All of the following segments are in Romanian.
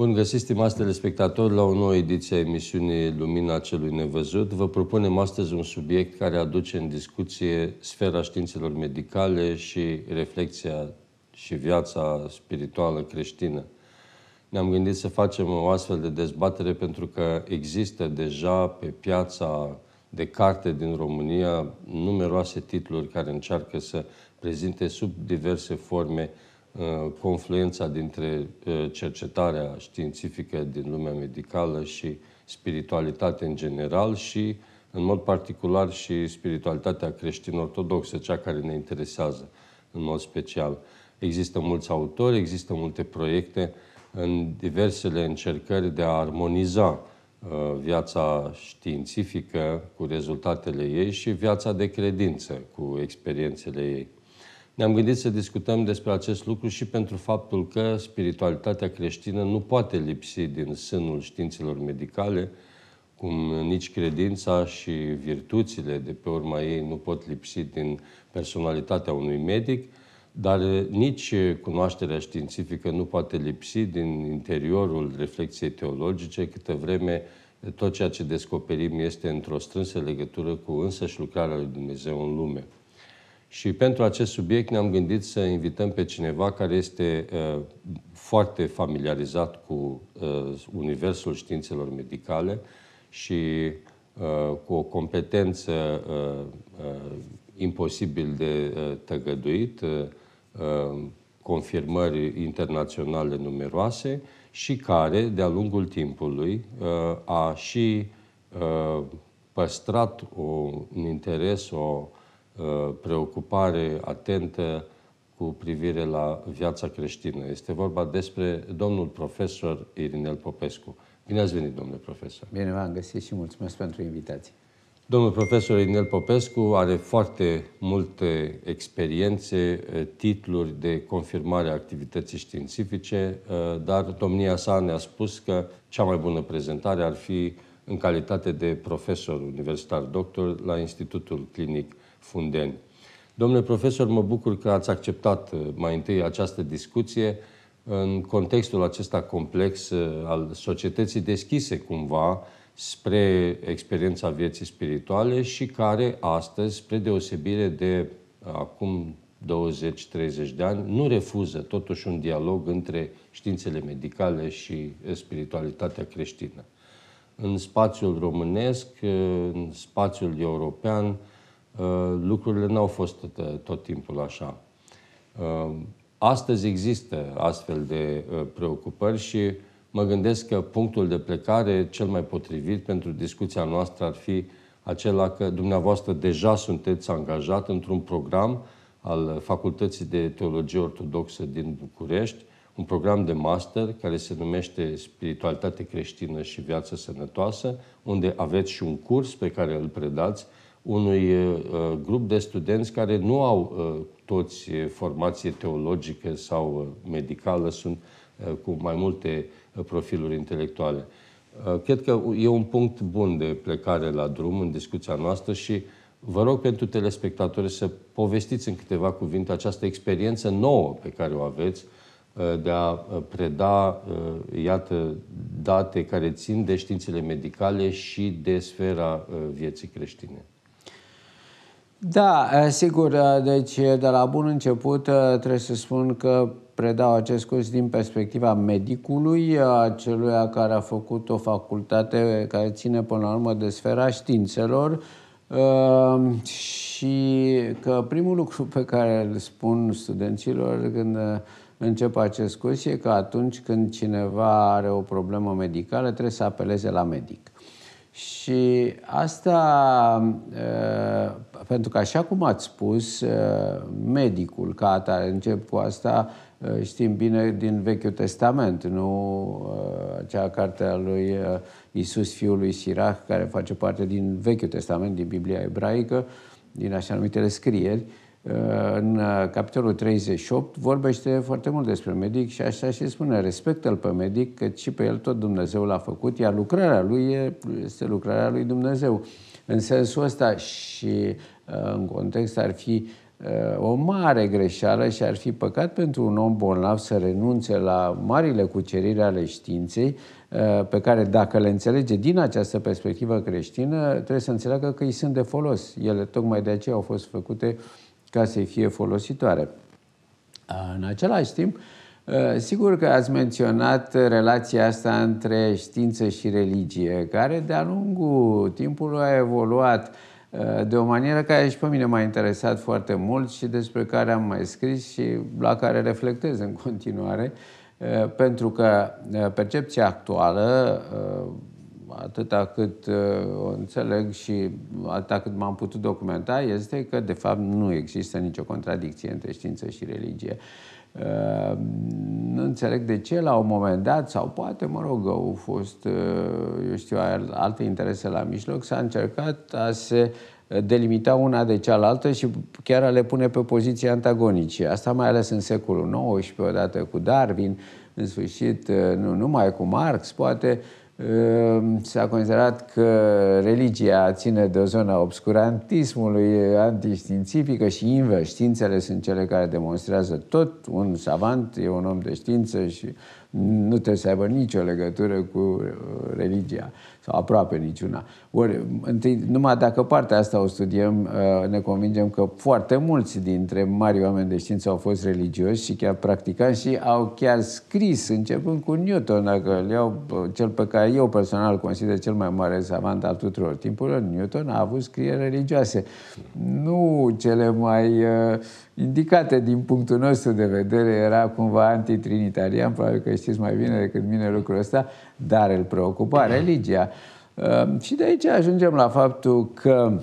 Bun găsit, stimați telespectatori, la o nouă ediție a emisiunii Lumina Celui Nevăzut. Vă propunem astăzi un subiect care aduce în discuție sfera științelor medicale și reflexia și viața spirituală creștină. Ne-am gândit să facem o astfel de dezbatere pentru că există deja pe piața de carte din România numeroase titluri care încearcă să prezinte sub diverse forme confluența dintre cercetarea științifică din lumea medicală și spiritualitatea în general și, în mod particular, și spiritualitatea creștin-ortodoxă, cea care ne interesează în mod special. Există mulți autori, există multe proiecte în diversele încercări de a armoniza viața științifică cu rezultatele ei și viața de credință cu experiențele ei. Ne-am gândit să discutăm despre acest lucru și pentru faptul că spiritualitatea creștină nu poate lipsi din sânul științelor medicale, cum nici credința și virtuțile de pe urma ei nu pot lipsi din personalitatea unui medic, dar nici cunoașterea științifică nu poate lipsi din interiorul reflexiei teologice, câtă vreme tot ceea ce descoperim este într-o strânsă legătură cu însăși lucrarea lui Dumnezeu în lume. Și pentru acest subiect ne-am gândit să invităm pe cineva care este foarte familiarizat cu universul științelor medicale și cu o competență imposibil de tăgăduit, confirmări internaționale numeroase și care, de-a lungul timpului, a și păstrat un interes, o preocupare atentă cu privire la viața creștină. Este vorba despre domnul profesor Irinel Popescu. Bine ați venit, domnule profesor! Bine v-am găsit și mulțumesc pentru invitație. Domnul profesor Irinel Popescu are foarte multe experiențe, titluri de confirmare a activității științifice, dar domnia sa ne-a spus că cea mai bună prezentare ar fi în calitate de profesor universitar doctor la Institutul Clinic Fundeni. Domnule profesor, mă bucur că ați acceptat mai întâi această discuție în contextul acesta complex al societății deschise cumva spre experiența vieții spirituale și care astăzi, spre deosebire de acum 20-30 de ani, nu refuză totuși un dialog între științele medicale și spiritualitatea creștină. În spațiul românesc, în spațiul european, lucrurile n-au fost tot timpul așa. Astăzi există astfel de preocupări și mă gândesc că punctul de plecare cel mai potrivit pentru discuția noastră ar fi acela că dumneavoastră deja sunteți angajat într-un program al Facultății de Teologie Ortodoxă din București, un program de master care se numește Spiritualitate creștină și viață sănătoasă, unde aveți și un curs pe care îl predați unui grup de studenți care nu au toți formație teologică sau medicală, sunt cu mai multe profiluri intelectuale. Cred că e un punct bun de plecare la drum în discuția noastră și vă rog pentru telespectatori să povestiți în câteva cuvinte această experiență nouă pe care o aveți de a preda, iată, date care țin de științele medicale și de sfera vieții creștine. Da, sigur, deci de la bun început trebuie să spun că predau acest curs din perspectiva medicului, acelui care a făcut o facultate care ține până la urmă de sfera științelor și că primul lucru pe care îl spun studenților când încep acest curs e că atunci când cineva are o problemă medicală trebuie să apeleze la medic. Și asta, pentru că așa cum ați spus, medicul ca atare, încep cu asta, știm bine din Vechiul Testament, nu acea carte a lui Iisus, fiul lui Sirach, care face parte din Vechiul Testament, din Biblia ebraică, din așa numitele scrieri. În capitolul 38 vorbește foarte mult despre medic și așa și spune, respectă-l pe medic, că și pe el tot Dumnezeu l-a făcut, iar lucrarea lui este lucrarea lui Dumnezeu. În sensul ăsta și în context ar fi o mare greșeală și ar fi păcat pentru un om bolnav să renunțe la marile cuceriri ale științei, pe care, dacă le înțelege din această perspectivă creștină, trebuie să înțeleagă că îi sunt de folos. Ele tocmai de aceea au fost făcute ca să-i fie folositoare. În același timp, sigur că ați menționat relația asta între știință și religie, care de-a lungul timpului a evoluat de o manieră care și pe mine m-a interesat foarte mult și despre care am mai scris și la care reflectez în continuare, pentru că percepția actuală, atâta cât o înțeleg și atâta cât m-am putut documenta, este că, de fapt, nu există nicio contradicție între știință și religie. Nu înțeleg de ce, la un moment dat, sau poate, mă rog, au fost, eu știu, alte interese la mijloc, s-a încercat a se delimita una de cealaltă și chiar a le pune pe poziții antagonice. Asta mai ales în secolul XIX, odată cu Darwin, în sfârșit, nu numai cu Marx, poate. S-a considerat că religia ține de o zonă a obscurantismului, antiștiințifică și invers. Științele sunt cele care demonstrează tot. Un savant e un om de știință și nu trebuie să aibă nicio legătură cu religia, sau aproape niciuna. Ori, întâi, numai dacă partea asta o studiem, ne convingem că foarte mulți dintre mari oameni de știință au fost religioși și chiar practicanți și au chiar scris, începând cu Newton, dacă îl iau, cel pe care eu personal consider cel mai mare savant al tuturor timpurilor, Newton a avut scrieri religioase. Nu cele mai indicate din punctul nostru de vedere, era cumva antitrinitarian, probabil că știți mai bine decât mine lucrul ăsta, dar îl preocupa religia. Și de aici ajungem la faptul că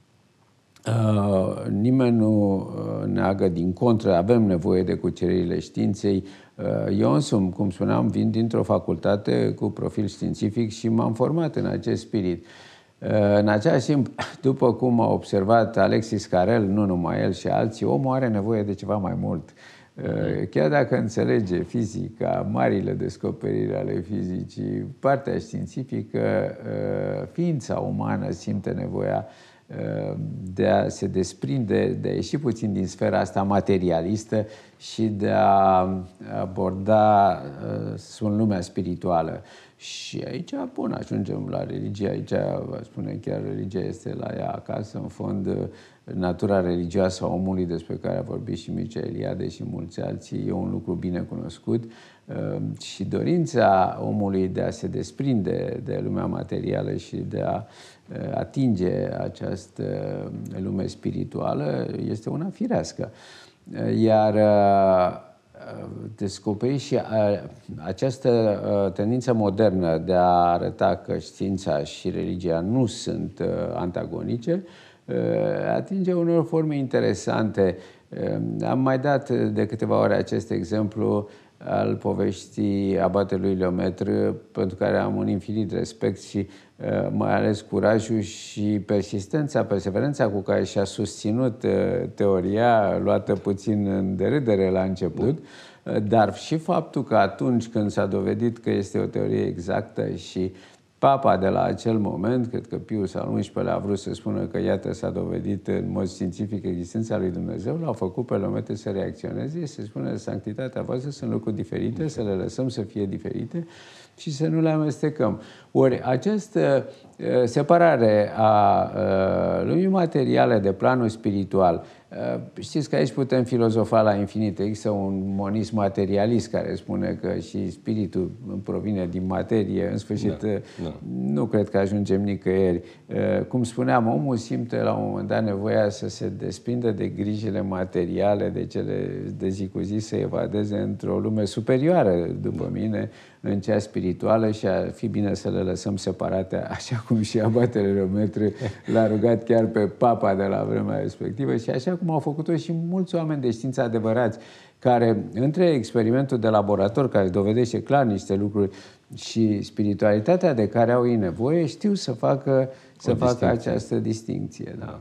nimeni nu neagă, din contră, avem nevoie de cuceririle științei. Eu însumi, cum spuneam, vin dintr-o facultate cu profil științific și m-am format în acest spirit. În același timp, după cum a observat Alexis Carrel, nu numai el și alții, omul are nevoie de ceva mai mult. Chiar dacă înțelege fizica, marile descoperiri ale fizicii, partea științifică, ființa umană simte nevoia de a se desprinde, de a ieși puțin din sfera asta materialistă și de a aborda lumea spirituală. Și aici, bun, ajungem la religie. Aici, vă spune, chiar religia este la ea acasă. În fond, natura religioasă a omului, despre care a vorbit și Mircea Eliade și mulți alții, e un lucru bine cunoscut. Și dorința omului de a se desprinde de lumea materială și de a atinge această lume spirituală este una firească. Iar descoperi și această tendință modernă de a arăta că știința și religia nu sunt antagonice, atinge unor forme interesante. Am mai dat de câteva ori acest exemplu al poveștii abatelui Leometru, pentru care am un infinit respect și mai ales curajul și perseverența cu care și-a susținut teoria, luată puțin în derâdere la început, dar și faptul că atunci când s-a dovedit că este o teorie exactă și Papa de la acel moment, cred că Pius al XI-lea a vrut să spună că iată s-a dovedit în mod științific existența lui Dumnezeu, l-au făcut pe Leometru să reacționeze, să spună sanctitatea voastră sunt lucruri diferite, să le lăsăm să fie diferite și să nu le amestecăm. Ori această separare a lumii materiale de planul spiritual, știți că aici putem filozofa la infinit. Există un monism materialist care spune că și spiritul provine din materie. În sfârșit, nu cred că ajungem nicăieri. Cum spuneam, omul simte la un moment dat nevoia să se desprindă de grijile materiale, de cele de zi cu zi, să evadeze într-o lume superioară, după mine, în cea spirituală, și ar fi bine să le lăsăm separate, așa cum și abatele Leometru l-a rugat chiar pe Papa de la vremea respectivă și așa cum au făcut-o și mulți oameni de știință adevărați, care între experimentul de laborator, care dovedește clar niște lucruri, și spiritualitatea de care au ei nevoie, știu să facă această distincție. Da.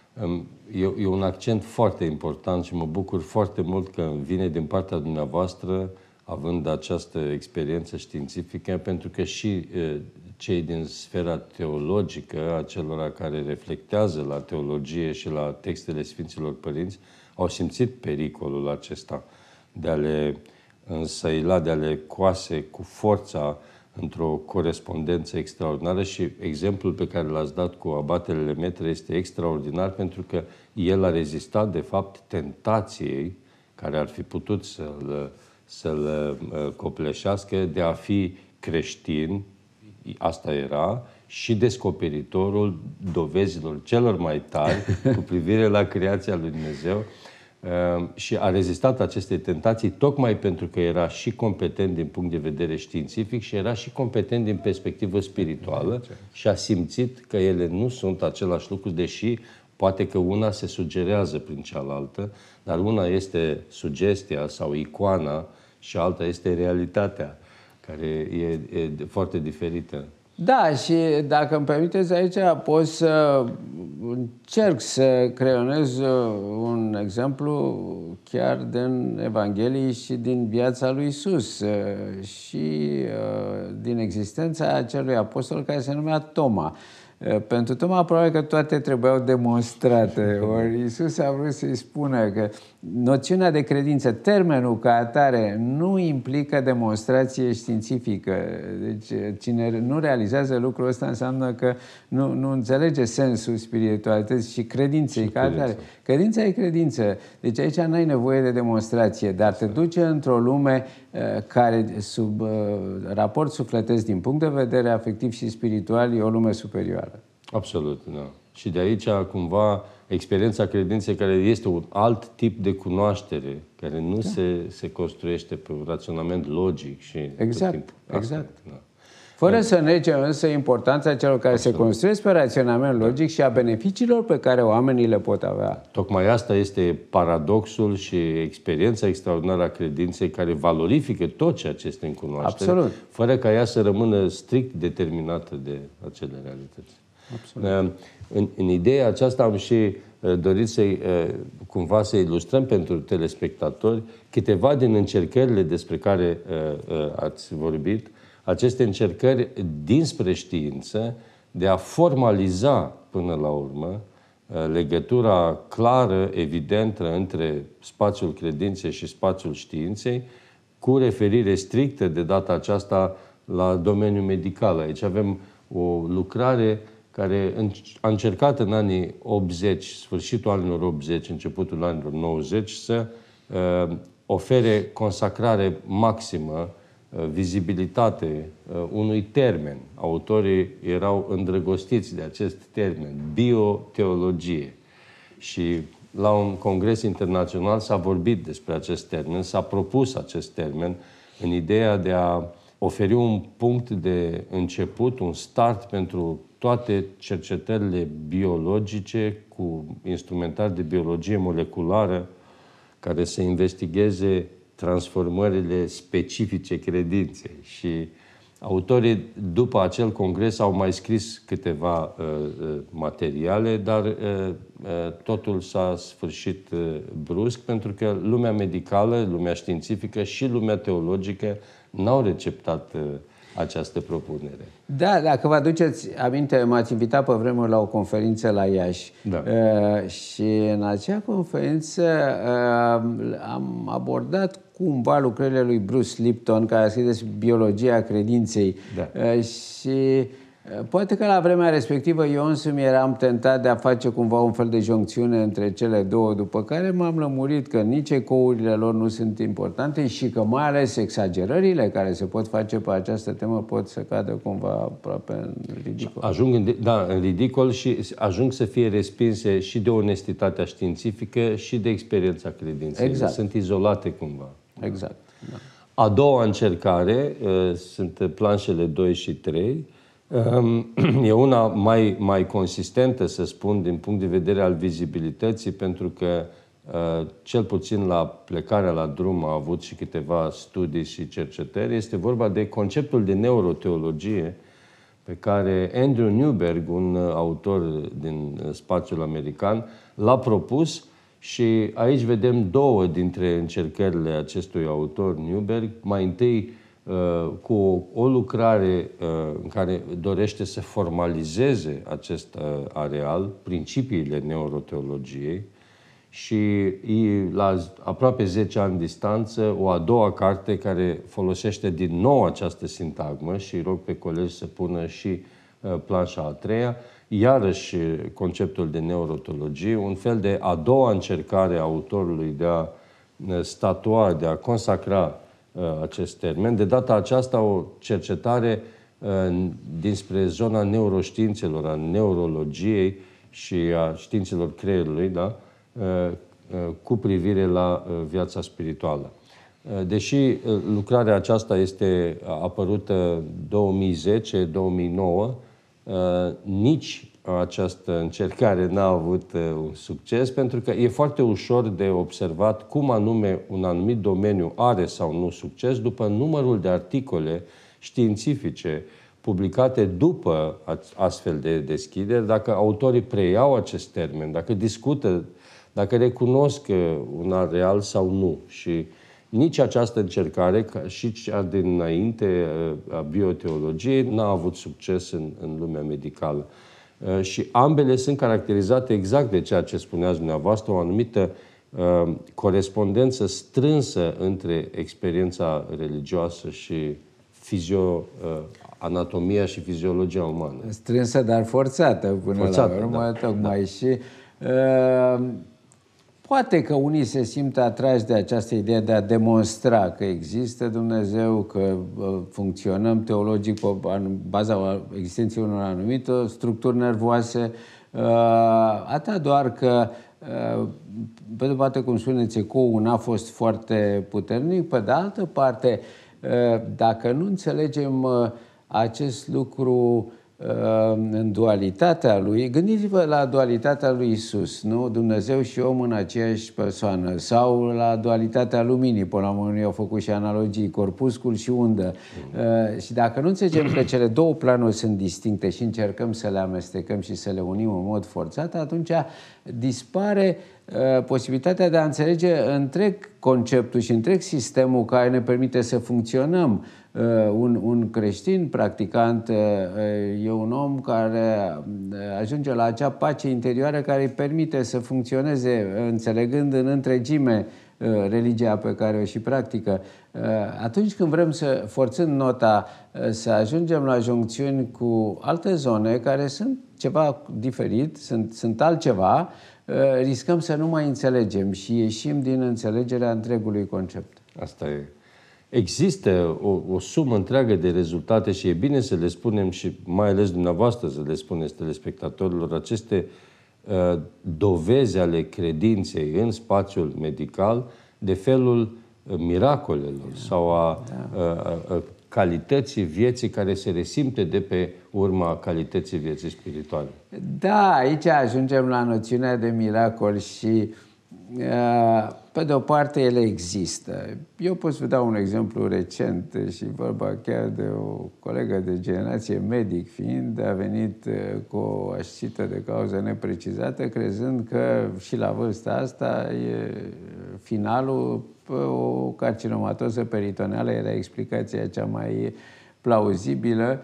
E un accent foarte important și mă bucur foarte mult că vine din partea dumneavoastră, având această experiență științifică, pentru că și cei din sfera teologică, acelora care reflectează la teologie și la textele Sfinților Părinți, au simțit pericolul acesta de a le însăila, de a le coase cu forța într-o corespondență extraordinară și exemplul pe care l-ați dat cu abatele Lemaitre este extraordinar pentru că el a rezistat, de fapt, tentației care ar fi putut să-l copleșească de a fi creștin, asta era, și descoperitorul dovezilor celor mai tari cu privire la creația lui Dumnezeu. Și a rezistat acestei tentații tocmai pentru că era și competent din punct de vedere științific și era și competent din perspectivă spirituală și a simțit că ele nu sunt același lucru, deși poate că una se sugerează prin cealaltă, dar una este sugestia sau icoana și alta este realitatea, care e foarte diferită. Da, și dacă îmi permiteți aici, pot să încerc să creionez un exemplu chiar din Evanghelii și din viața lui Iisus și din existența acelui apostol care se numea Toma. Pentru Toma probabil că toate trebuiau demonstrate. Ori Iisus a vrut să-i spună că noțiunea de credință, termenul ca atare, nu implică demonstrație științifică. Deci cine nu realizează lucrul ăsta înseamnă că nu înțelege sensul spiritualității și credinței ca atare. Credința e credință. Deci aici n-ai nevoie de demonstrație, dar te duce într-o lume care, sub raport sufletesc din punct de vedere afectiv și spiritual, e o lume superioară. Absolut, da. Și de aici, cumva, experiența credinței, care este un alt tip de cunoaștere, care nu se construiește pe un raționament logic și... Exact. Da. Fără să negem însă importanța celor care se construiesc pe raționament logic și a beneficiilor pe care oamenii le pot avea. Tocmai asta este paradoxul și experiența extraordinară a credinței care valorifică tot ceea ce este în cunoaștere, absolut, fără ca ea să rămână strict determinată de acele realități. Absolut. În ideea aceasta am și dorit cumva să ilustrăm pentru telespectatori câteva din încercările despre care ați vorbit, aceste încercări dinspre știință de a formaliza până la urmă legătura clară, evidentă între spațiul credinței și spațiul științei, cu referire strictă de data aceasta la domeniul medical. Aici avem o lucrare care a încercat în anii 80, sfârșitul anilor 80, începutul anilor 90, să ofere consacrare maximă, vizibilitate unui termen. Autorii erau îndrăgostiți de acest termen, bioteologie. Și la un congres internațional s-a vorbit despre acest termen, s-a propus acest termen în ideea de a oferi un punct de început, un start pentru toate cercetările biologice cu instrumentar de biologie moleculară care să investigheze transformările specifice credinței. Și autorii, după acel congres, au mai scris câteva materiale, dar totul s-a sfârșit brusc, pentru că lumea medicală, lumea științifică și lumea teologică n-au receptat această propunere. Da, dacă vă aduceți aminte, m-ați invitat pe vremuri la o conferință la Iași. Da. Și în acea conferință am abordat cumva lucrările lui Bruce Lipton, care a scris despre biologia credinței. Da. Și poate că la vremea respectivă eu însumi eram tentat de a face cumva un fel de joncțiune între cele două, după care m-am lămurit că nici ecourile lor nu sunt importante și că mai ales exagerările care se pot face pe această temă pot să cadă cumva aproape în ridicol. Ajung în ridicol și ajung să fie respinse și de onestitatea științifică și de experiența credinței. Exact. Sunt izolate cumva. Exact. Da. A doua încercare sunt planșele 2 și 3. E una mai consistentă, să spun, din punct de vedere al vizibilității, pentru că cel puțin la plecarea la drum a avut și câteva studii și cercetări. Este vorba de conceptul de neuroteologie pe care Andrew Newberg, un autor din spațiul american, l-a propus. Și aici vedem două dintre încercările acestui autor, Newberg. Mai întâi cu o lucrare în care dorește să formalizeze acest areal, principiile neuroteologiei, și la aproape 10 ani distanță o a doua carte care folosește din nou această sintagmă și rog pe colegi să pună și planșa a treia, iarăși conceptul de neurotologie, un fel de a doua încercare a autorului de a statua, de a consacra acest termen. De data aceasta o cercetare dinspre zona neuroștiințelor, a neurologiei și a științelor creierului, da? Cu privire la viața spirituală. Deși lucrarea aceasta este apărută 2010-2009, nici această încercare n-a avut un succes, pentru că e foarte ușor de observat cum anume un anumit domeniu are sau nu succes după numărul de articole științifice publicate după astfel de deschideri, dacă autorii preiau acest termen, dacă discută, dacă recunosc un real sau nu. Și nici această încercare, ca și cea dinainte a bioteologiei, n-a avut succes în lumea medicală. Și ambele sunt caracterizate exact de ceea ce spuneați dumneavoastră, o anumită corespondență strânsă între experiența religioasă și anatomia și fiziologia umană. Strânsă, dar forțată până la urmă, da, tocmai. Da. Și poate că unii se simt atrași de această idee de a demonstra că există Dumnezeu, că funcționăm teologic pe baza existenței unor anumite structuri nervoase, atât doar că pe de o parte, cum spuneți, ecoul n-a fost foarte puternic, pe de altă parte, dacă nu înțelegem acest lucru în dualitatea lui, gândiți-vă la dualitatea lui Isus, nu? Dumnezeu și om în aceeași persoană, sau la dualitatea luminii, până la urmă unii au făcut și analogii, corpuscul și undă. Și dacă nu înțelegem că cele două planuri sunt distincte și încercăm să le amestecăm și să le unim în mod forțat, atunci dispare posibilitatea de a înțelege întreg conceptul și întreg sistemul care ne permite să funcționăm. Un creștin practicant e un om care ajunge la acea pace interioară care îi permite să funcționeze înțelegând în întregime religia pe care o și practică. Atunci când vrem să, forțând nota, să ajungem la juncțiuni cu alte zone care sunt ceva diferit, sunt altceva, riscăm să nu mai înțelegem și ieșim din înțelegerea întregului concept. Asta e. Există o sumă întreagă de rezultate și e bine să le spunem și mai ales dumneavoastră să le spuneți telespectatorilor aceste dovezi ale credinței în spațiul medical de felul miracolelor sau a calității vieții care se resimte de pe urma calității vieții spirituale. Da, aici ajungem la noțiunea de miracol și pe de o parte ele există. Eu pot să vă dau un exemplu recent și vorba chiar de o colegă de generație, medic fiind, a venit cu o ascită de cauză neprecizată, crezând că și la vârsta asta e finalul, o carcinomatoză peritoneală era explicația cea mai plauzibilă.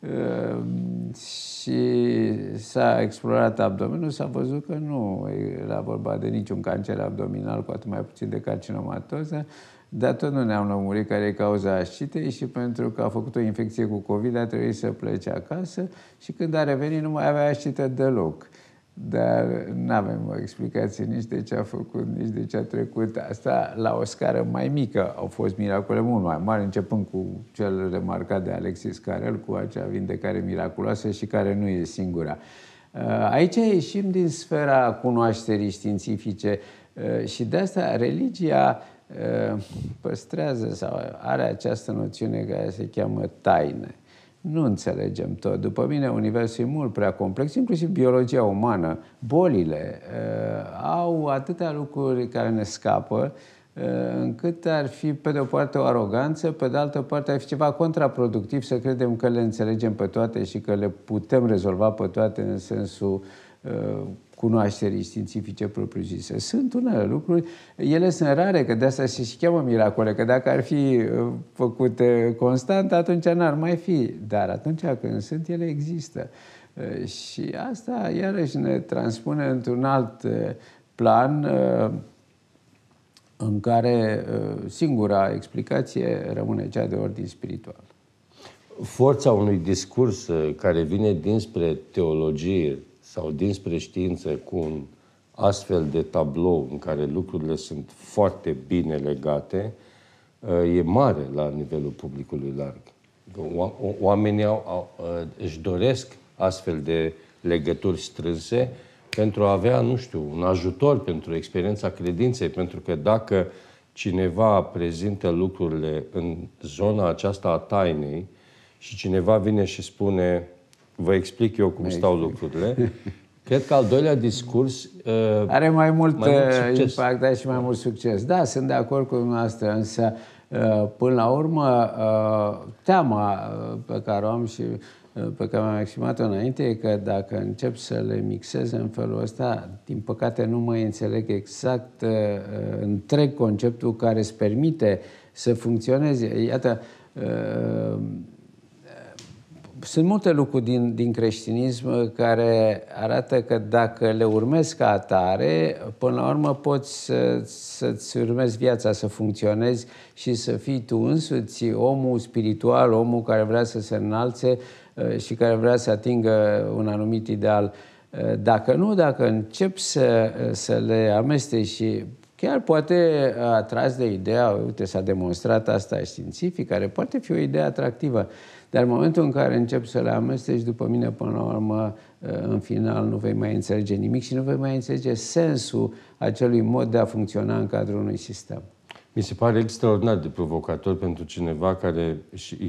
Și s-a explorat abdomenul, s-a văzut că nu era vorba de niciun cancer abdominal, cu atât mai puțin de carcinomatoză, dar tot nu ne-am lămurit care e cauza ascitei și pentru că a făcut o infecție cu COVID a trebuit să plece acasă și când a revenit nu mai avea ascită deloc. Dar nu avem o explicație nici de ce a făcut, nici de ce a trecut. Asta la o scară mai mică. Au fost miracole mult mai mari, începând cu cel remarcat de Alexis Carrel, cu acea vindecare miraculoasă și care nu e singura. Aici ieșim din sfera cunoașterii științifice și de asta religia păstrează sau are această noțiune care se cheamă taine. Nu înțelegem tot. După mine, universul e mult prea complex, inclusiv biologia umană. Bolile au atâtea lucruri care ne scapă, încât ar fi, pe de o parte, o aroganță, pe de altă parte, ar fi ceva contraproductiv să credem că le înțelegem pe toate și că le putem rezolva pe toate în sensul cunoașterii științifice propriu-zise. Sunt unele lucruri, ele sunt rare, că de asta se și cheamă miracole, că dacă ar fi făcute constant, atunci n-ar mai fi. Dar atunci când sunt, ele există. Și asta iarăși ne transpune într-un alt plan în care singura explicație rămâne cea de ordin spiritual. Forța unui discurs care vine dinspre teologie sau dinspre știință cu un astfel de tablou în care lucrurile sunt foarte bine legate, e mare la nivelul publicului larg. Oamenii își doresc astfel de legături strânse pentru a avea, nu știu, un ajutor pentru experiența credinței, pentru că dacă cineva prezintă lucrurile în zona aceasta a tainei și cineva vine și spune, vă explic eu cum stau lucrurile, cred că al doilea discurs are mai mult impact, dar și mai mult succes. Da, sunt de acord cu dumneavoastră, însă până la urmă teama pe care o am și pe care mi-am exprimat-o înainte e că dacă încep să le mixez în felul ăsta, din păcate nu mai înțeleg exact întreg conceptul care îți permite să funcționeze. Iată, sunt multe lucruri din creștinism care arată că dacă le urmezi ca atare, până la urmă poți să-ți urmezi viața, să funcționezi și să fii tu însuți omul spiritual, omul care vrea să se înalțe și care vrea să atingă un anumit ideal. Dacă nu, dacă începi să le amesteci și chiar poate atras de ideea, uite, s-a demonstrat asta științific, care poate fi o idee atractivă, dar în momentul în care începi să le amesteci, după mine, până la urmă, în final, nu vei mai înțelege nimic și nu vei mai înțelege sensul acelui mod de a funcționa în cadrul unui sistem. Mi se pare extraordinar de provocator pentru cineva care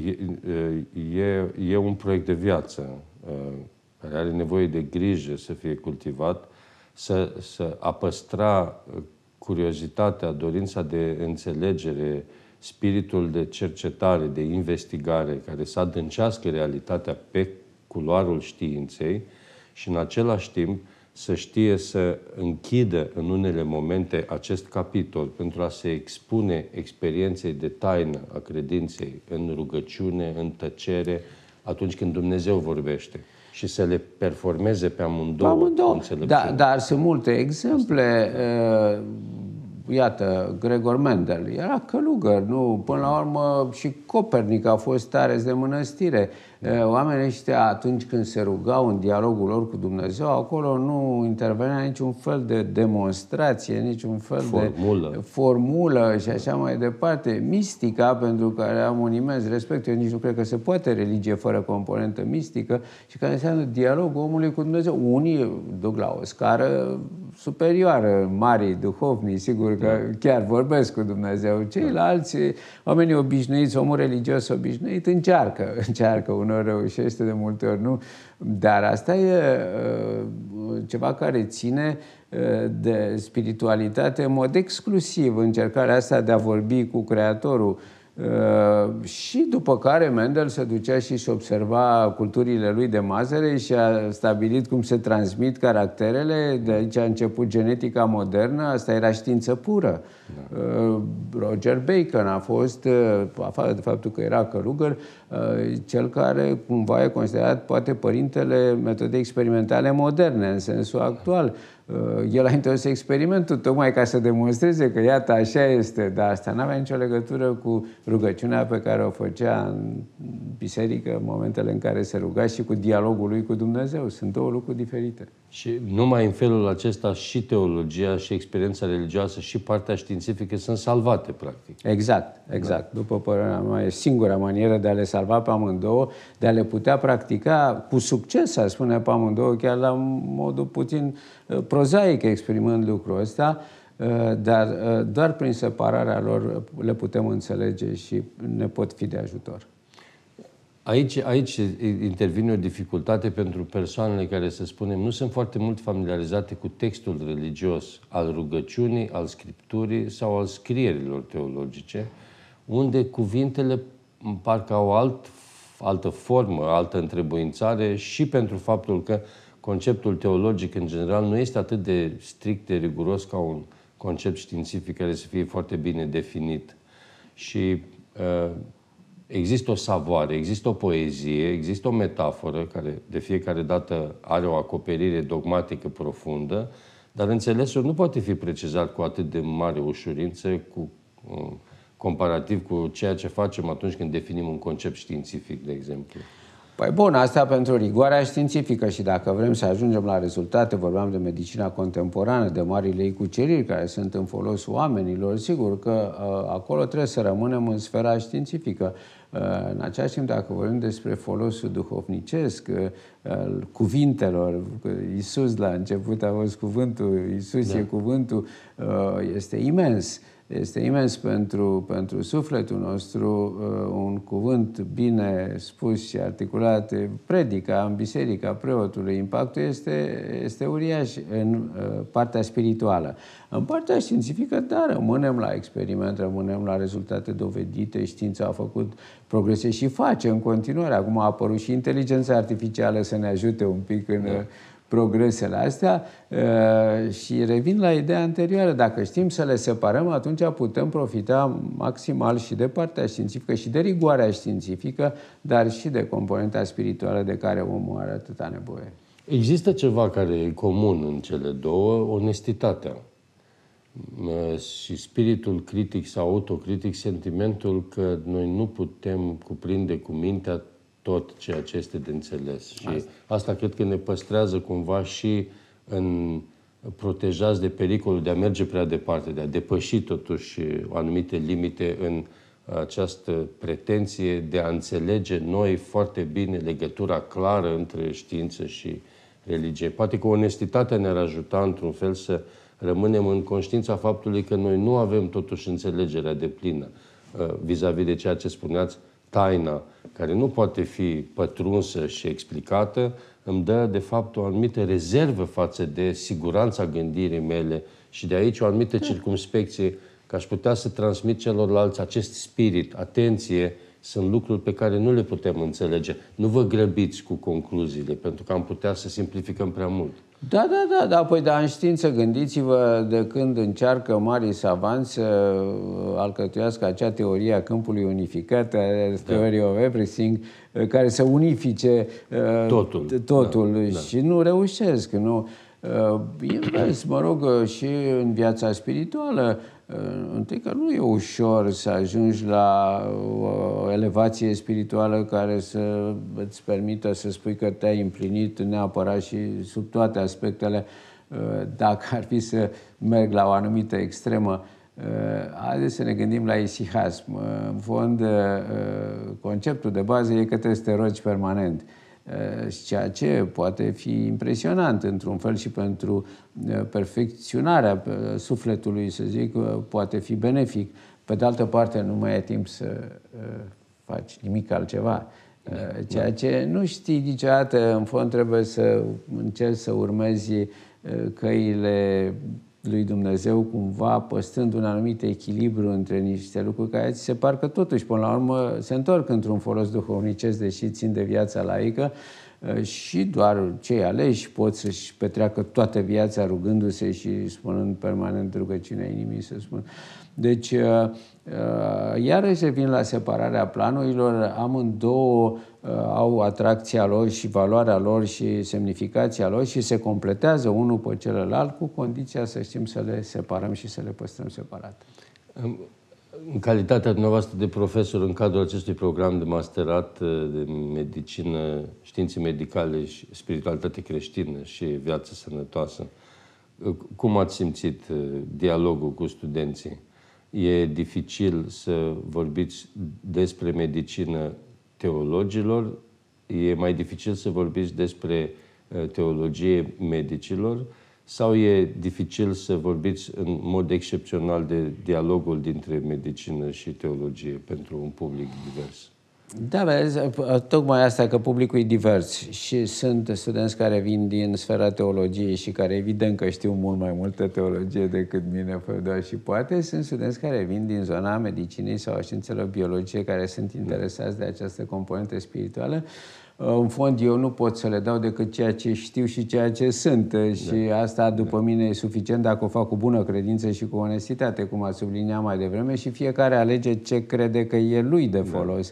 e un proiect de viață, care are nevoie de grijă să fie cultivat, a păstra curiozitatea, dorința de înțelegere, spiritul de cercetare, de investigare, care să adâncească realitatea pe culoarul științei și în același timp să știe să închidă în unele momente acest capitol pentru a se expune experienței de taină a credinței în rugăciune, în tăcere, atunci când Dumnezeu vorbește și să le performeze pe amândouă. Da, dar sunt multe exemple. Iată, Gregor Mendel era călugăr, nu? Până la urmă și Copernic a fost stareț de mănăstire. Oamenii ăștia, atunci când se rugau în dialogul lor cu Dumnezeu, acolo nu intervenea niciun fel de demonstrație, niciun fel de formulă și așa mai departe. Mistica, pentru care am un imens respect, eu nici nu cred că se poate religie fără componentă mistică și care înseamnă dialogul omului cu Dumnezeu. Unii duc la o scară superioară, marii duhovni, sigur că chiar vorbesc cu Dumnezeu. Ceilalți, oamenii obișnuiți, omul religios obișnuit, încearcă, uneori reușește, de multe ori nu. Dar asta e ceva care ține de spiritualitate în mod exclusiv, încercarea asta de a vorbi cu Creatorul. Și după care Mendel se ducea și observa culturile lui de mazăre și a stabilit cum se transmit caracterele. De aici a început genetica modernă, asta era știință pură. Da. Roger Bacon a fost, afară de faptul că era călugăr, cel care cumva e considerat poate părintele metodei experimentale moderne în sensul actual. El a introdus experimentul tocmai ca să demonstreze că iată așa este, dar asta n-avea nicio legătură cu rugăciunea pe care o făcea în biserică în momentele în care se ruga și cu dialogul lui cu Dumnezeu. Sunt două lucruri diferite. Și numai în felul acesta și teologia și experiența religioasă și partea științifică sunt salvate, practic. Exact. Da. După părerea mea, e singura manieră de a le salva pe amândouă, de a le putea practica cu succes, să spune, pe amândouă, chiar la modul puțin prozaic exprimând lucrul ăsta, dar doar prin separarea lor le putem înțelege și ne pot fi de ajutor. Aici intervine o dificultate pentru persoanele care, să spunem, nu sunt foarte mult familiarizate cu textul religios al rugăciunii, al scripturii sau al scrierilor teologice, unde cuvintele parcă au altă formă, altă întrebuințare și pentru faptul că conceptul teologic în general nu este atât de strict, de riguros ca un concept științific care să fie foarte bine definit. Și există o savoare, există o poezie, există o metaforă care de fiecare dată are o acoperire dogmatică profundă, Dar înțelesul nu poate fi precizat cu atât de mare ușurință, comparativ cu ceea ce facem atunci când definim un concept științific, de exemplu. Păi bun, asta pentru rigoarea științifică și dacă vrem să ajungem la rezultate, vorbeam de medicina contemporană, de marile ei cuceriri care sunt în folosul oamenilor, sigur că acolo trebuie să rămânem în sfera științifică. În același timp, dacă vorbim despre folosul duhovnicesc, cuvintelor, Iisus la început a fost cuvântul, Iisus e cuvântul, este imens. Este imens pentru sufletul nostru, un cuvânt bine spus și articulat, predica în biserica preotului. Impactul este uriaș în partea spirituală. În partea științifică, da, rămânem la experiment, rămânem la rezultate dovedite, știința a făcut progrese și face în continuare. Acum a apărut și inteligența artificială să ne ajute un pic în progresele astea și revin la ideea anterioară. Dacă știm să le separăm, atunci putem profita maximal și de partea științifică și de rigoarea științifică, dar și de componenta spirituală de care omul are atâta nevoie. Există ceva care e comun în cele două, onestitatea. Și spiritul critic sau autocritic, sentimentul că noi nu putem cuprinde cu mintea tot ceea ce este de înțeles. Și asta cred că ne păstrează cumva și protejați de pericolul de a merge prea departe, de a depăși totuși anumite limite în această pretenție de a înțelege noi foarte bine legătura clară între știință și religie. Poate că onestitatea ne-ar ajuta într-un fel să rămânem în conștiința faptului că noi nu avem totuși înțelegerea deplină vis-a-vis de ceea ce spuneați, taina, care nu poate fi pătrunsă și explicată, îmi dă, de fapt, o anumită rezervă față de siguranța gândirii mele și de aici o anumită circumspecție, că aș putea să transmit celorlalți acest spirit, atenție, sunt lucruri pe care nu le putem înțelege. Nu vă grăbiți cu concluziile, pentru că am putea să simplificăm prea mult. Da, păi da, în știință gândiți-vă de când încearcă marii savanți să alcătuiască acea teorie a câmpului unificat, Theory of Everything, care să unifice totul. Și nu reușesc. Nu. Invers, mă rog, și în viața spirituală, întâi că nu e ușor să ajungi la o elevație spirituală care să îți permită să spui că te-ai împlinit neapărat și sub toate aspectele. Dacă ar fi să merg la o anumită extremă, haideți să ne gândim la isihasm. În fond, conceptul de bază e că trebuie să te rogi permanent. Ceea ce poate fi impresionant într-un fel și pentru perfecționarea sufletului, să zic, poate fi benefic. Pe de altă parte, nu mai e timp să faci nimic altceva. Ceea ce nu știi niciodată, în fond trebuie să încerci să urmezi căile lui Dumnezeu, cumva păstrând un anumit echilibru între niște lucruri care ți se par că totuși, până la urmă, se întorc într-un folos duhovnicesc, deși țin de viața laică, și doar cei aleși pot să-și petreacă toată viața rugându-se și spunând permanent rugăciunea inimii, să spun. Deci, iarăși revin la separarea planurilor, amândouă au atracția lor și valoarea lor și semnificația lor și se completează unul pe celălalt cu condiția să știm să le separăm și să le păstrăm separate. În calitatea dumneavoastră de profesor în cadrul acestui program de masterat de medicină, științe medicale, și spiritualitate creștină și viață sănătoasă, cum ați simțit dialogul cu studenții? E dificil să vorbiți despre medicină teologilor? E mai dificil să vorbiți despre teologie medicilor? Sau e dificil să vorbiți în mod excepțional de dialogul dintre medicină și teologie pentru un public divers? Da, vezi, tocmai asta, că publicul e divers și sunt studenți care vin din sfera teologiei și care evident că știu mult mai multă teologie decât mine, doar și poate. Sunt studenți care vin din zona medicinei sau a științelor biologice, care sunt interesați de această componentă spirituală. În fond, eu nu pot să le dau decât ceea ce știu și ceea ce sunt. Și asta, după mine, e suficient dacă o fac cu bună credință și cu onestitate, cum a subliniat mai devreme, și fiecare alege ce crede că e lui de folos.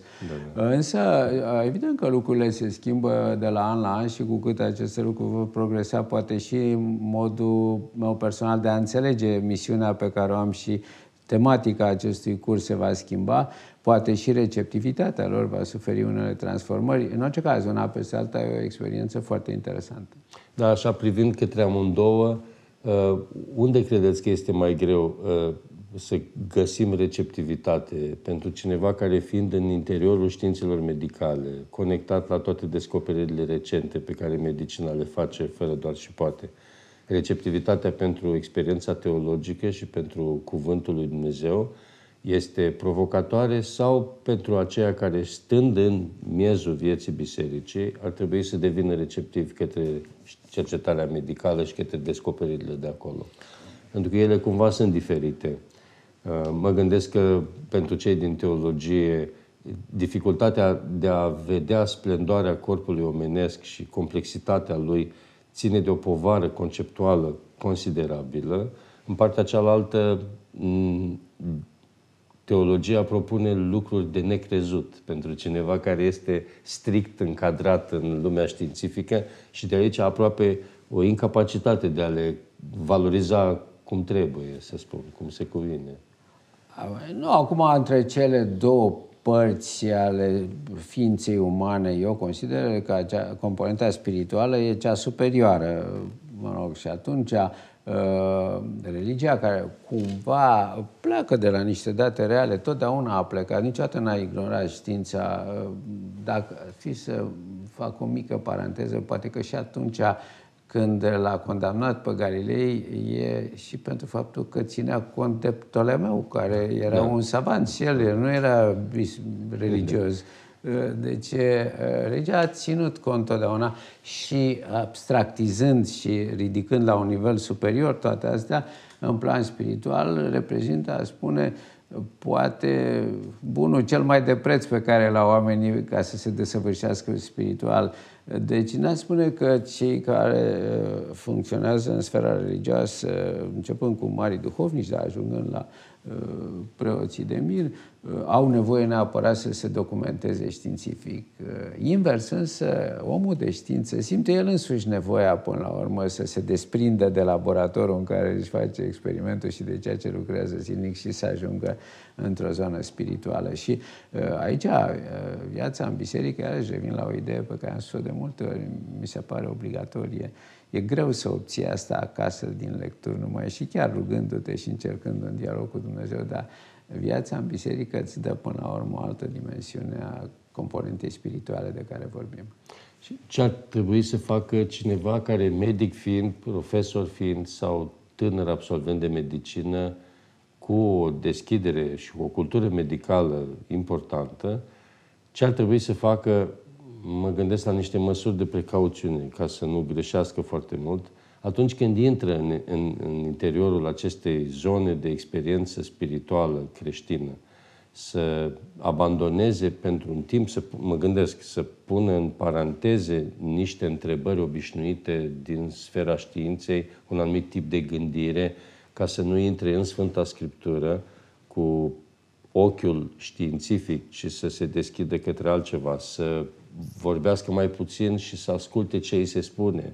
Însă, evident că lucrurile se schimbă de la an la an și cu cât aceste lucruri vor progresa, poate și modul meu personal de a înțelege misiunea pe care o am și tematica acestui curs se va schimba, poate și receptivitatea lor va suferi unele transformări. În orice caz, una peste alta e o experiență foarte interesantă. Da, așa privind către amândouă, unde credeți că este mai greu să găsim receptivitate pentru cineva care, fiind în interiorul științelor medicale, conectat la toate descoperirile recente pe care medicina le face fără doar și poate, receptivitatea pentru experiența teologică și pentru cuvântul lui Dumnezeu este provocatoare, sau pentru aceia care, stând în miezul vieții bisericii, ar trebui să devină receptivi către cercetarea medicală și către descoperirile de acolo? Pentru că ele cumva sunt diferite. Mă gândesc că pentru cei din teologie, dificultatea de a vedea splendoarea corpului omenesc și complexitatea lui ține de o povară conceptuală considerabilă. În partea cealaltă, teologia propune lucruri de necrezut pentru cineva care este strict încadrat în lumea științifică și de aici aproape o incapacitate de a le valoriza cum trebuie, să spun, cum se cuvine. Nu, acum, între cele două părți ale ființei umane, eu consider că componenta spirituală e cea superioară, și atunci religia, care cumva pleacă de la niște date reale, totdeauna a plecat, niciodată n-a ignorat știința. Dacă fi să fac o mică paranteză, poate că și atunci când l-a condamnat pe Galilei, e și pentru faptul că ținea cont de Ptolemeu, care era un savant și el nu era religios. Deci, religia a ținut cont totdeauna și abstractizând și ridicând la un nivel superior toate astea, în plan spiritual, reprezintă, a spune, poate bunul cel mai de preț pe care l-au oamenii ca să se desăvârșească spiritual. Deci n-aș spune că cei care funcționează în sfera religioasă, începând cu marii duhovnici, dar ajungând la preoții de mir, au nevoie neapărat să se documenteze științific. Invers însă, omul de știință simte el însuși nevoia până la urmă să se desprindă de laboratorul în care își face experimentul și de ceea ce lucrează zilnic și să ajungă într-o zonă spirituală. Și aici viața în biserică, iarăși revin la o idee pe care am spus-o de multe ori, mi se pare obligatorie. E greu să obții asta acasă din lecturi numai și chiar rugându-te și încercând un dialog cu Dumnezeu, dar viața în biserică îți dă până la urmă o altă dimensiune a componentei spirituale de care vorbim. Și ce ar trebui să facă cineva care, medic fiind, profesor fiind sau tânăr absolvent de medicină, cu o deschidere și o cultură medicală importantă, ce ar trebui să facă? Mă gândesc la niște măsuri de precauțiune ca să nu greșească foarte mult, atunci când intră în interiorul acestei zone de experiență spirituală creștină, să abandoneze pentru un timp, mă gândesc, să pună în paranteze niște întrebări obișnuite din sfera științei, un anumit tip de gândire, ca să nu intre în Sfânta Scriptură cu ochiul științific și să se deschidă către altceva, să vorbească mai puțin și să asculte ce îi se spune.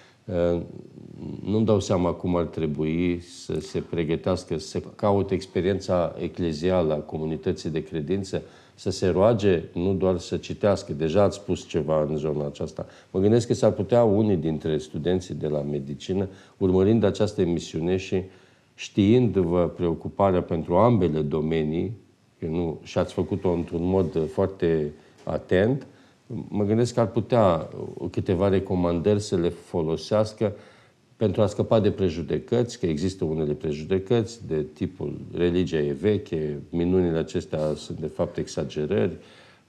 Nu-mi dau seama cum ar trebui să se pregătească, să caute experiența eclezială a comunității de credință, să se roage, nu doar să citească. Deja ați spus ceva în zona aceasta. Mă gândesc că s-ar putea unii dintre studenții de la medicină, urmărind această emisiune și știind-vă preocuparea pentru ambele domenii, și ați făcut-o într-un mod foarte atent, mă gândesc că ar putea câteva recomandări să le folosească pentru a scăpa de prejudecăți, că există unele prejudecăți de tipul religia e veche, minunile acestea sunt de fapt exagerări.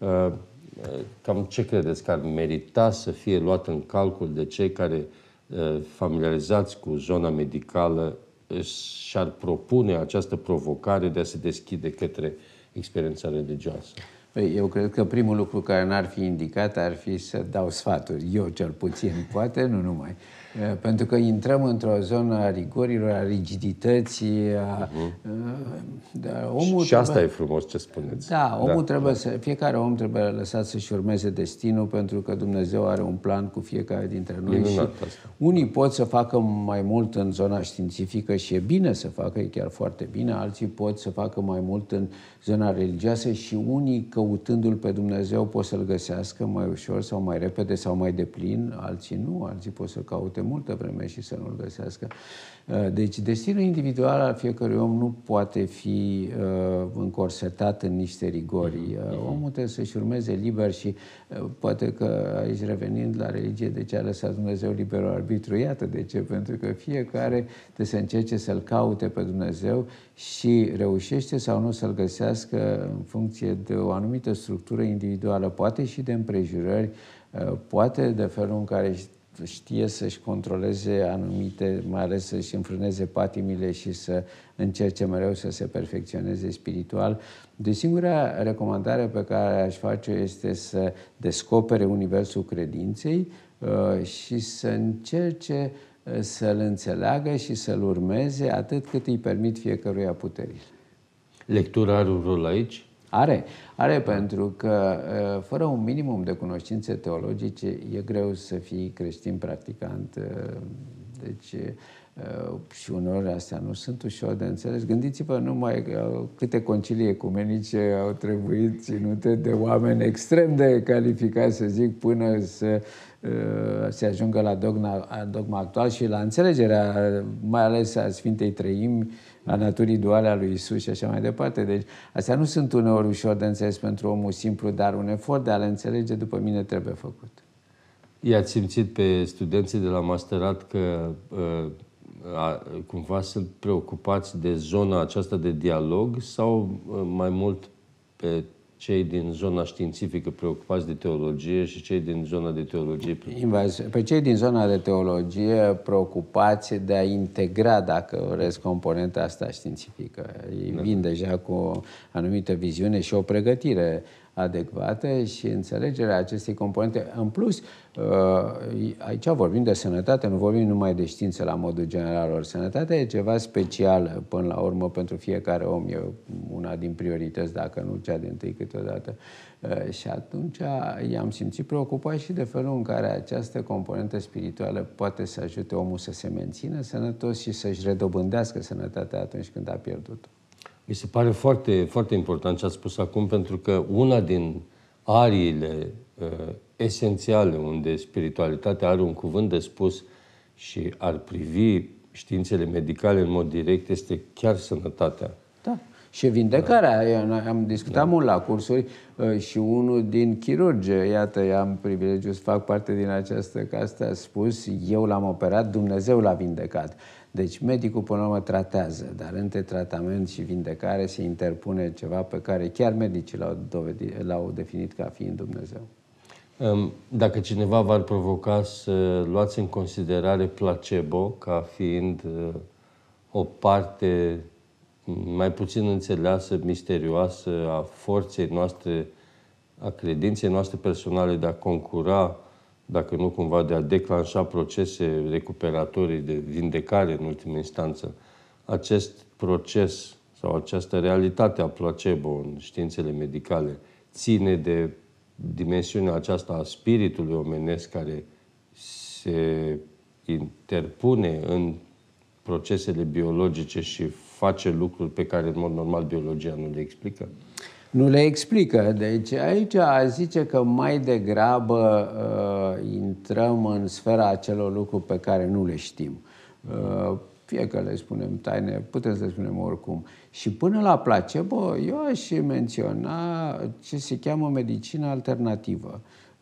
Cam ce credeți că ar merita să fie luat în calcul de cei care, familiarizați cu zona medicală, și-ar propune această provocare de a se deschide către experiența religioasă? Eu cred că primul lucru care n-ar fi indicat ar fi să dau sfaturi. Eu cel puțin, poate, nu numai. Pentru că intrăm într-o zonă a rigorilor, a rigidității. Și asta e frumos ce spuneți. Da, omul trebuie fiecare om trebuie lăsat să-și urmeze destinul, pentru că Dumnezeu are un plan cu fiecare dintre noi. Și unii pot să facă mai mult în zona științifică și e bine să facă, e chiar foarte bine, alții pot să facă mai mult în zona religioasă și unii, căutându-L pe Dumnezeu, pot să-L găsească mai ușor sau mai repede sau mai deplin, alții nu, alții pot să caute multă vreme și să nu-L găsească. Deci destinul individual al fiecărui om nu poate fi încorsetat în niște rigori. Omul trebuie să-și urmeze liber și poate că aici, revenind la religie, de ce a lăsat Dumnezeu liberul arbitru? Iată de ce, pentru că fiecare trebuie să încerce să-L caute pe Dumnezeu și reușește sau nu să-L găsească în funcție de o anumită structură individuală, poate și de împrejurări, poate de felul în care știe să-și controleze anumite, mai ales să-și înfrâneze patimile și să încerce mereu să se perfecționeze spiritual. De singura recomandare pe care aș face este să descopere universul credinței și să încerce să-l înțeleagă și să-l urmeze atât cât îi permit fiecăruia puterile. Lectura are un rol aici? Are, pentru că fără un minimum de cunoștințe teologice e greu să fii creștin practicant. Deci și uneori astea nu sunt ușor de înțeles. Gândiți-vă numai câte concilii ecumenice au trebuit ținute de oameni extrem de calificați, să zic, până să se ajungă la dogma actual și la înțelegerea, mai ales a Sfintei Treimi, a naturii duale a lui Isus și așa mai departe. Deci, astea nu sunt uneori ușor de înțeles pentru omul simplu, dar un efort de a le înțelege, după mine, trebuie făcut. I-ați simțit pe studenții de la masterat că cumva sunt preocupați de zona aceasta de dialog sau mai mult pe cei din zona științifică preocupați de teologie și cei din zona de teologie? Pe cei din zona de teologie preocupați de a integra, dacă vreți, componenta asta științifică. Ei vin deja cu o anumită viziune și o pregătire adecvată și înțelegerea acestei componente. În plus, aici vorbim de sănătate, nu vorbim numai de știință la modul general. Ori sănătatea e ceva special până la urmă pentru fiecare om. E una din priorități, dacă nu cea dintâi câteodată. Și atunci i-am simțit preocupat și de felul în care această componentă spirituală poate să ajute omul să se mențină sănătos și să-și redobândească sănătatea atunci când a pierdut-o. Mi se pare foarte, foarte important ce ați spus acum, pentru că una din ariile esențiale unde spiritualitatea are un cuvânt de spus și ar privi științele medicale în mod direct este chiar sănătatea. Da. Și vindecarea. Noi am discutat mult la cursuri și unul din chirurgi, iată, am privilegiul să fac parte din această castă, a spus: eu l-am operat, Dumnezeu l-a vindecat. Deci medicul până la urmă tratează, dar între tratament și vindecare se interpune ceva pe care chiar medicii l-au definit ca fiind Dumnezeu. Dacă cineva v-ar provoca să luați în considerare placebo ca fiind o parte mai puțin înțeleasă, misterioasă a forței noastre, a credinței noastre personale de a concura, dacă nu cumva de a declanșa procese recuperatorii de vindecare în ultimă instanță, acest proces sau această realitate a placebo în științele medicale ține de dimensiunea aceasta a spiritului omenesc care se interpune în procesele biologice și face lucruri pe care în mod normal biologia nu le explică? Nu le explică. Deci aici zice că mai degrabă intrăm în sfera acelor lucruri pe care nu le știm. Fie că le spunem taine, putem să le spunem oricum. Și până la placebo, eu aș menționa ce se cheamă medicină alternativă.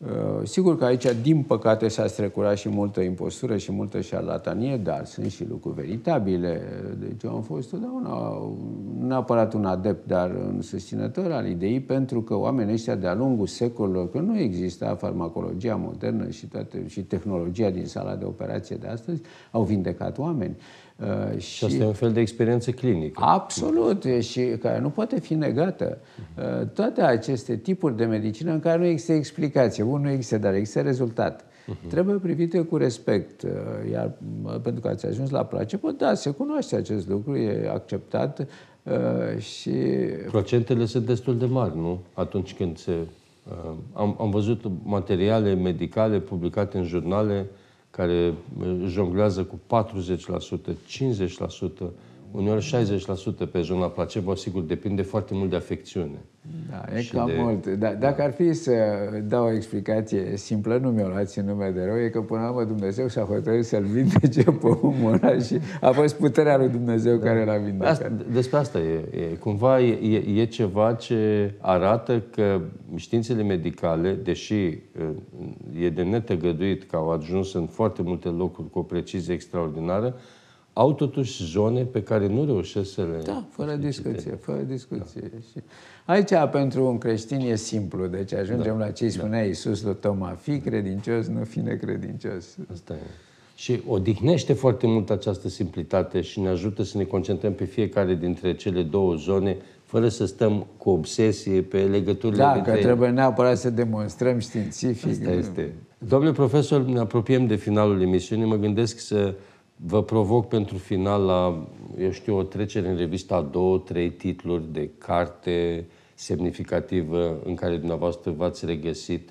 Sigur că aici, din păcate, s-a strecurat și multă impostură și multă șarlatanie, dar sunt și lucruri veritabile. Deci eu am fost totdeauna, nu neapărat un adept, dar un susținător al ideii, pentru că oamenii ăștia de-a lungul secolelor, că nu exista farmacologia modernă și tehnologia din sala de operație de astăzi, au vindecat oameni. Și asta e un fel de experiență clinică. Absolut, și care nu poate fi negată. Toate aceste tipuri de medicină în care nu există explicație, nu există, dar există rezultat. Trebuie privite cu respect. Iar pentru că ați ajuns la placebo, da, se cunoaște acest lucru, e acceptat și... Procentele sunt destul de mari, nu? Atunci când se... Am văzut materiale medicale publicate în jurnale care jonglează cu 40%, 50%, uneori 60% pe zona placebo, sigur, depinde foarte mult de afecțiune. Da, e cam mult. Dacă ar fi să dau o explicație simplă, nu mi-o luați în nume de rău, e că până la urmă Dumnezeu și-a hotărât să-l vindece pe omul ăla și a fost puterea lui Dumnezeu care l-a vindecat. Despre asta e. Cumva e ceva ce arată că științele medicale, deși e de netăgăduit că au ajuns în foarte multe locuri cu o precizie extraordinară, au totuși zone pe care nu reușesc să le... Da, fără discuție. Da. Și aici, pentru un creștin, e simplu. Deci ajungem la ce spunea Iisus lui Toma: fii credincios, nu fi necredincios. Asta e. Și odihnește foarte mult această simplitate și ne ajută să ne concentrăm pe fiecare dintre cele două zone, fără să stăm cu obsesie pe legăturile dintre ele. Că trebuie neapărat să demonstrăm științific. Asta este. Domnule profesor, ne apropiem de finalul emisiunii. Mă gândesc să vă provoc pentru final la, eu știu, o trecere în revista a 2-3 titluri de carte semnificativă în care dumneavoastră v-ați regăsit,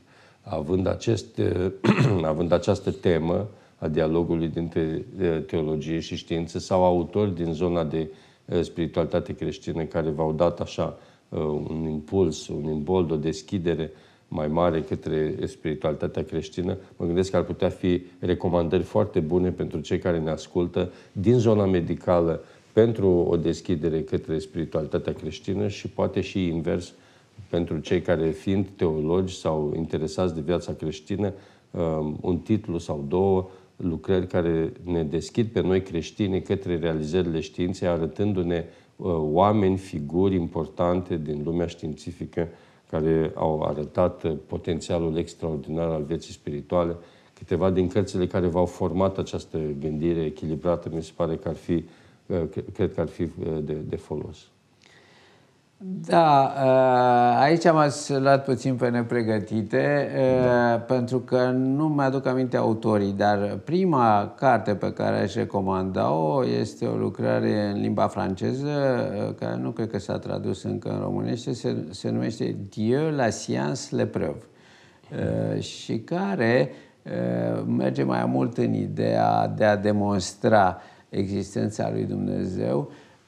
având această temă a dialogului dintre teologie și știință, sau autori din zona de spiritualitate creștină care v-au dat așa un impuls, un imbold, o deschidere mai mare către spiritualitatea creștină. Mă gândesc că ar putea fi recomandări foarte bune pentru cei care ne ascultă din zona medicală pentru o deschidere către spiritualitatea creștină și poate și invers pentru cei care, fiind teologi sau interesați de viața creștină, un titlu sau două, lucrări care ne deschid pe noi creștini către realizările științei, arătându-ne oameni, figuri importante din lumea științifică care au arătat potențialul extraordinar al vieții spirituale. Câteva din cărțile care v-au format această gândire echilibrată, mi se pare că cred că ar fi de folos. Da, aici m-ați luat puțin pe nepregătite, pentru că nu mi-aduc aminte autorii, dar prima carte pe care aș recomanda-o este o lucrare în limba franceză, care nu cred că s-a tradus încă în românește, se numește Dieu, la science, l'épreuve, și care merge mai mult în ideea de a demonstra existența lui Dumnezeu,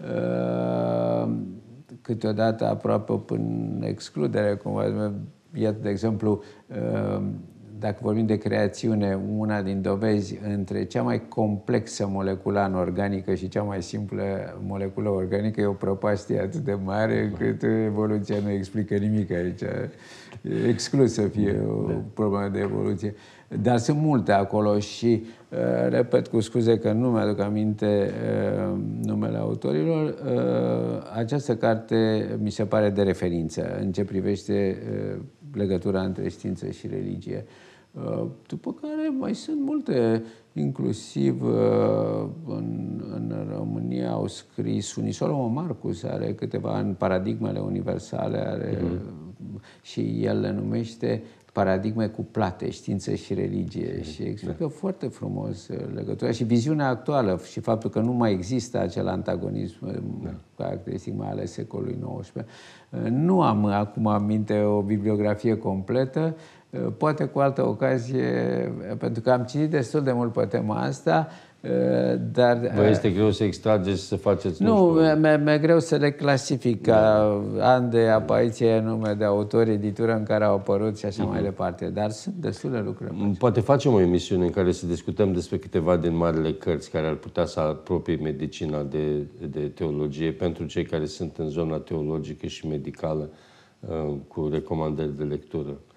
câteodată aproape prin excludere, cumva. Iată, de exemplu, dacă vorbim de creațiune, una din dovezi între cea mai complexă moleculă anorganică și cea mai simplă moleculă organică e o prăpastie atât de mare încât evoluția nu explică nimic aici. E exclus să fie o problemă de evoluție. Dar sunt multe acolo și, repet cu scuze că nu mi-aduc aminte numele autorilor, această carte mi se pare de referință în ce privește legătura între știință și religie. După care mai sunt multe, inclusiv în România au scris unii, Solomon Marcus are câteva în paradigmele universale, și el le numește paradigme cuplate, știință și religie, și explică foarte frumos legătura și viziunea actuală și faptul că nu mai există acel antagonism caracteristic, mai ales secolului XIX. Nu am acum în minte o bibliografie completă, poate cu altă ocazie, pentru că am citit destul de mult pe tema asta, dar... Vă este greu să extrageți și să faceți... Nu, mi-e greu să le clasific ca an de apariție, nume de autori, editură în care au apărut și așa mai departe, dar sunt destule lucruri. Poate facem o emisiune în care să discutăm despre câteva din marile cărți care ar putea să apropie medicina de teologie pentru cei care sunt în zona teologică și medicală, cu recomandări de lectură.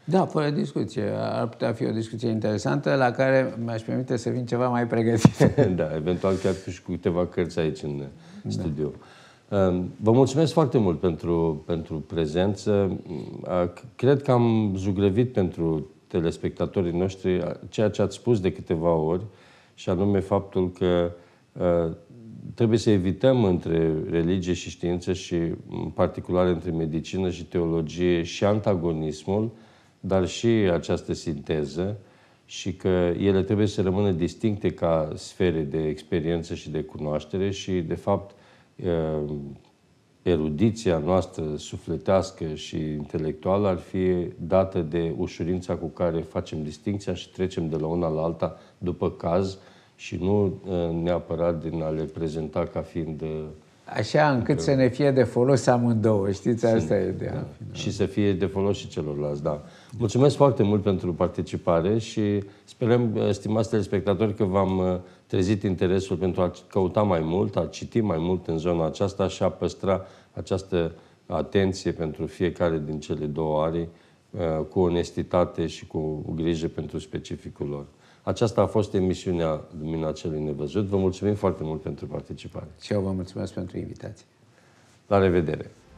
Da, fără discuție. Ar putea fi o discuție interesantă la care mi-aș permite să vin ceva mai pregătit. Da, eventual chiar și cu câteva cărți aici în studio. Vă mulțumesc foarte mult pentru prezență. Cred că am zugrăvit pentru telespectatorii noștri ceea ce ați spus de câteva ori, și anume faptul că trebuie să evităm între religie și știință și în particular între medicină și teologie și antagonismul, dar și această sinteză, și că ele trebuie să rămână distincte ca sfere de experiență și de cunoaștere și, de fapt, erudiția noastră sufletească și intelectuală ar fi dată de ușurința cu care facem distincția și trecem de la una la alta după caz și nu neapărat din a le prezenta ca fiind... Așa încât să ne fie de folos amândouă, știți? Asta e ideea. Da. Și să fie de folos și celorlalți, da. Mulțumesc foarte mult pentru participare și sperăm, stimați telespectatori, că v-am trezit interesul pentru a căuta mai mult, a citi mai mult în zona aceasta și a păstra această atenție pentru fiecare din cele două arii, cu onestitate și cu grijă pentru specificul lor. Aceasta a fost emisiunea Lumina Celui Nevăzut. Vă mulțumim foarte mult pentru participare. Și eu vă mulțumesc pentru invitație. La revedere!